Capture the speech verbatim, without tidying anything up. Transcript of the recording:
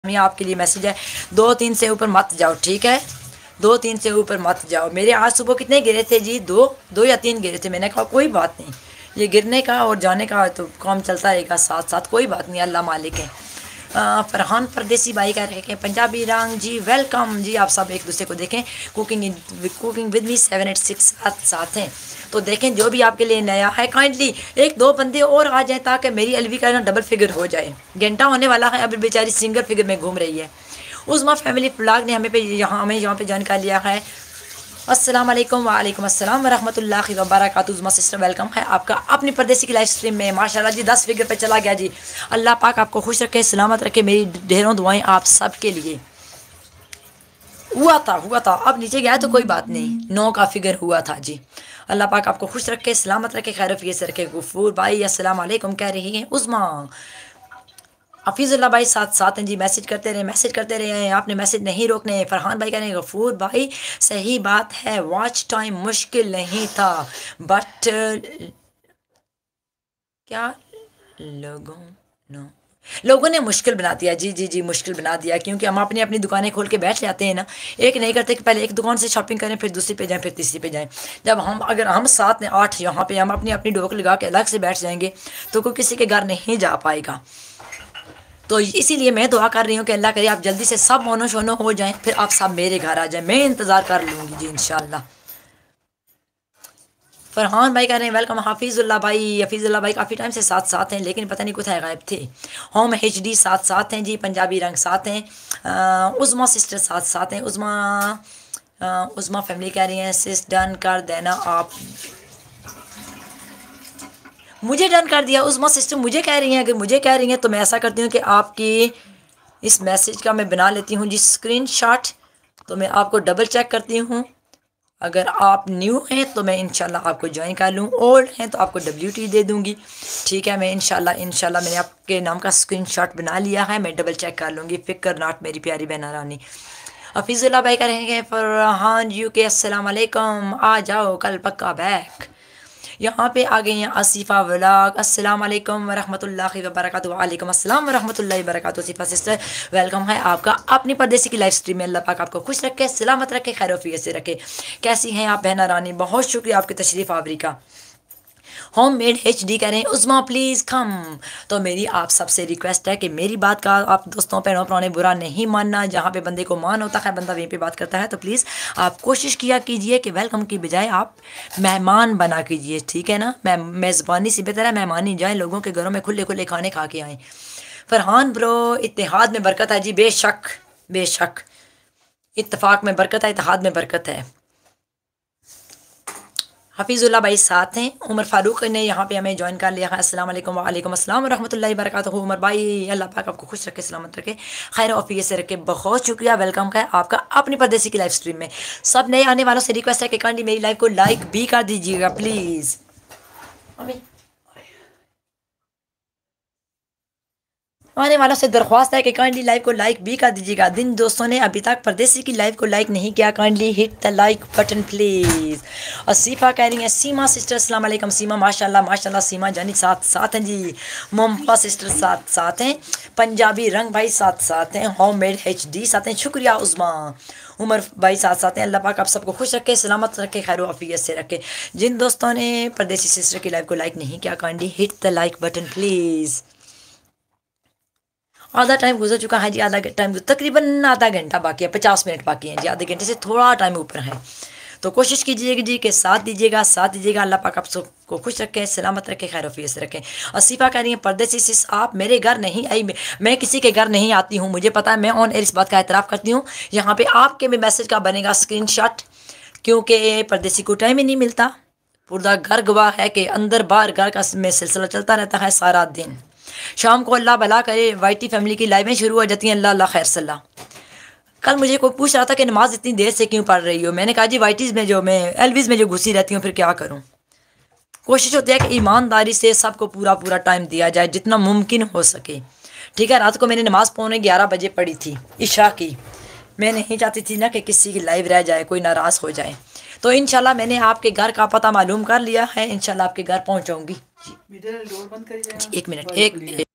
मैं आपके लिए मैसेज है, दो तीन से ऊपर मत जाओ, ठीक है? दो तीन से ऊपर मत जाओ। मेरे आज सुबह कितने गिरे थे जी? दो दो या तीन गिरे थे। मैंने कहा कोई बात नहीं, ये गिरने का और जाने का तो काम चलता रहेगा साथ साथ, कोई बात नहीं, अल्लाह मालिक है। आ, फरहान परदेसी भाई कह रहे हैं पंजाबी रंग जी वेलकम जी। आप सब एक दूसरे को देखें। Cooking cooking with me seven eight six साथ साथ हैं, तो देखें जो भी आपके लिए नया है काइंडली एक दो बंदे और आ जाएं ताकि मेरी अलवी का ना डबल फिगर हो जाए। घंटा होने वाला है, अभी बेचारी सिंगल फिगर में घूम रही है। उस्मा फैमिली ब्लॉग ने हमें पे यहाँ हमें यहाँ पे ज्वाइन कर लिया है। अस्सलाम वालेकुम वालेकुम अस्सलाम वरहमतुल्लाहि वबरकातुहू। उस्मा सिस्टर वेलकम है आपका अपनी परदेसी की लाइव स्ट्रीम में। माशाल्लाह जी दस फिगर पे चला गया जी। अल्लाह पाक आपको खुश रखे, सलामत रखे। मेरी ढेरों दुआएं आप सब के लिए। हुआ था हुआ था अब नीचे गया तो कोई बात नहीं, नौ का फिगर हुआ था जी। अल्लाह पाक आपको खुश रखे, सलामत रखे, खैर फिर से रखे। गफूर भाई अस्सलाम वालेकुम कह रही हैं उस्मा। हफीज़ुल्लाह भाई साथ साथ हैं जी। मैसेज करते रहे मैसेज करते रहे आपने मैसेज नहीं रोकने। फरहान भाई कह रहे हैं गफूर भाई सही बात है, वॉच टाइम मुश्किल नहीं था बट क्या लोगों नो लोगों ने मुश्किल बना दिया। जी जी जी मुश्किल बना दिया, क्योंकि हम अपनी अपनी दुकानें खोल के बैठ जाते हैं ना। एक नहीं करते कि पहले एक दुकान से शॉपिंग करें, फिर दूसरी पे जाएं, फिर तीसरी पे जाएं। जब हम अगर हम साथ में आठ यहाँ पे हम अपनी अपनी डोक लगा के अलग से बैठ जाएंगे तो कोई किसी के घर नहीं जा पाएगा। तो इसीलिए मैं दुआ कर रही हूँ कि अल्लाह करे आप जल्दी से सब मोनो शोनो हो जाएं, फिर आप सब मेरे घर आ जाएं। मैं इंतज़ार कर लूँगी जी इंशाल्लाह। फरहान भाई कह रहे हैं वेलकम। हाफिज़ुल्लाह भाई हफीज़ुल्लाह भाई काफ़ी टाइम से साथ साथ हैं, लेकिन पता नहीं कुछ है गायब थे। होम एच डी साथ साथ हैं जी। पंजाबी रंग साथ हैं। उज़मा सिस्टर साथ साथ हैं। उज़मा उज़मा फैमिली कह रही हैं सिस डन कर देना आप। मुझे डन कर दिया उज़मा सिस्टर, मुझे कह रही हैं। अगर मुझे कह रही हैं तो मैं ऐसा करती हूँ कि आपकी इस मैसेज का मैं बना लेती हूँ जी स्क्रीनशॉट, तो मैं आपको डबल चेक करती हूँ। अगर आप न्यू हैं तो मैं इंशाल्लाह आपको ज्वाइन कर लूँ, ओल्ड हैं तो आपको डब्ल्यू टी दे दूँगी, ठीक है? मैं इंशाल्लाह इंशाल्लाह मैंने आपके नाम का स्क्रीनशॉट बना लिया है, मैं डबल चेक कर लूँगी। फिक्र नॉट मेरी प्यारी बहना रानी। हफीज़ुल्लाह भाई करेंगे फरहान यू के अस्सलाम वालेकुम, आ जाओ कल पक्का बैक। यहाँ पे आ गई हैं आसिफा व्लॉग। अस्सलाम वालेकुम वरहमतुल्लाहि वबरकातुहू। वालेकुम अस्सलाम वरहमतुल्लाहि वबरकातुहू। आसिफा सिस्टर वेलकम है आपका अपनी परदेसी की लाइव स्ट्रीम में। अल्लाह पाक आपको खुश रखे, सलामत रखे, खैर वफियत से रखे। कैसी हैं आप बहना रानी? बहुत शुक्रिया आपकी तशरीफ़ आवरी का। होम मेड एच डी कह रहे हैं उज़मा प्लीज़ कम। तो मेरी आप सबसे रिक्वेस्ट है कि मेरी बात का आप दोस्तों बहनों पुराने बुरा नहीं मानना। जहाँ पे बंदे को मान होता है बंदा वहीं पे बात करता है, तो प्लीज़ आप कोशिश किया कीजिए कि वेलकम की बजाय आप मेहमान बना कीजिए, ठीक है ना? मैं मेज़बानी से बेहतर है मेहमानी जाएँ, लोगों के घरों में खुले खुले खाने खा के आएँ। फरहान ब्रो इत्तेहाद में बरकत है जी। बेशक बेशक इत्तेफाक में बरकत है, इत्तेहाद में बरकत है। हफीज़ुल्लाह भाई साथ हैं। उमर फारूक ने यहाँ पे हमें ज्वाइन कर लिया है। अस्सलाम वालेकुम वालेकुम अस्सलाम वरहमतुल्लाहि वबरकातुहू। उमर भाई अल्लाह पाक आपको खुश रखे, सलामत रखे, खैर ऑफिस से रखे। बहुत शुक्रिया, वेलकम का है आपका अपनी परदेसी की लाइव स्ट्रीम में। सब नए आने वालों से रिक्वेस्ट है कि काइंडली मेरी लाइव को लाइक भी कर दीजिएगा प्लीज़। आने वालों से दरख्वास्त है कि काइंडली लाइव को लाइक भी कर दीजिएगा। जिन दोस्तों ने अभी तक परदेसी की लाइव को लाइक नहीं किया kindly hit the like button please. और सीफा कह रही हैं सीमा सिस्टर अस्सलाम वालेकुम। सीमा माशाल्लाह माशाल्लाह सीमा जानी साथ साथ हैं जी। मोमफा सिस्टर साथ साथ हैं। पंजाबी रंग भाई साथ साथ हैं। होम मेड एच डी साथ हैं। शुक्रिया उस्मा। उमर भाई साथ साथ हैं। अल्लाह पाक आप सबको खुश रखे, सलामत रखे, खैर आफियत से रखे। जिन दोस्तों ने परदेसी सिस्टर की लाइव को लाइक नहीं किया kindly hit the like button please. आधा टाइम गुजर चुका है जी। आधा टाइम तकरीबन आधा घंटा बाकी है, पचास मिनट बाकी हैं जी। आधे घंटे से थोड़ा टाइम ऊपर है, तो कोशिश कीजिएगा जी कि साथ दीजिएगा साथ दीजिएगा। अल्लाह पाक आप सबको खुश रखे, सलामत रखे, खैर वफियत से रखें। असीफा कह रही है परदेसी सिस आप मेरे घर नहीं आई। मैं, मैं किसी के घर नहीं आती हूँ, मुझे पता है। मैं ऑन एयर इस बात का एतराफ़ करती हूँ। यहाँ पे आपके में मैसेज का बनेगा स्क्रीनशॉट, क्योंकि परदेसी को टाइम ही नहीं मिलता। पूरा घर गवाह है कि अंदर बाहर घर का में सिलसिला चलता रहता है सारा दिन। शाम को अल्लाह भला करे वाईटी फैमिली की लाइवें शुरू हो जाती हैं। अल्लाह अल्लाह खैर सल्ला। कल मुझे कोई पूछ रहा था कि नमाज इतनी देर से क्यों पढ़ रही हो। मैंने कहा जी वाईटीज़ में जो मैं एलवीज़ में जो घुसी रहती हूँ, फिर क्या करूँ। कोशिश होती है कि ईमानदारी से सबको पूरा पूरा टाइम दिया जाए जितना मुमकिन हो सके, ठीक है? रात को मैंने नमाज़ पौने ग्यारह बजे पढ़ी थी इशा की। मैं नहीं चाहती थी ना कि किसी की लाइव रह जाए, कोई नाराज़ हो जाए। तो इंशाल्लाह मैंने आपके घर का पता मालूम कर लिया है, इंशाल्लाह आपके घर पहुँचाऊँगी। एक मिनट एक